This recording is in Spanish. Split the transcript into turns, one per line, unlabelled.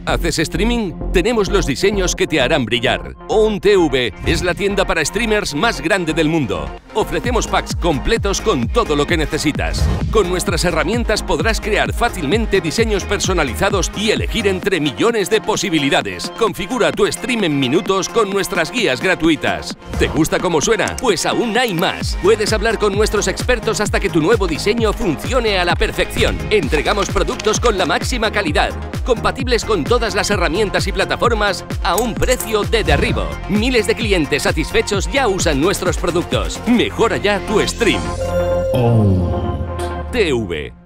¿Haces streaming? Tenemos los diseños que te harán brillar. OWN TV es la tienda para streamers más grande del mundo. Ofrecemos packs completos con todo lo que necesitas. Con nuestras herramientas podrás crear fácilmente diseños personalizados y elegir entre millones de posibilidades. Configura tu stream en minutos con nuestras guías gratuitas. ¿Te gusta cómo suena? Pues aún hay más. Puedes hablar con nuestros expertos hasta que tu nuevo diseño funcione a la perfección. Entregamos productos con la máxima calidad, compatibles con todas las herramientas y plataformas a un precio de derribo. Miles de clientes satisfechos ya usan nuestros productos. Mejora ya tu stream. OWN TV.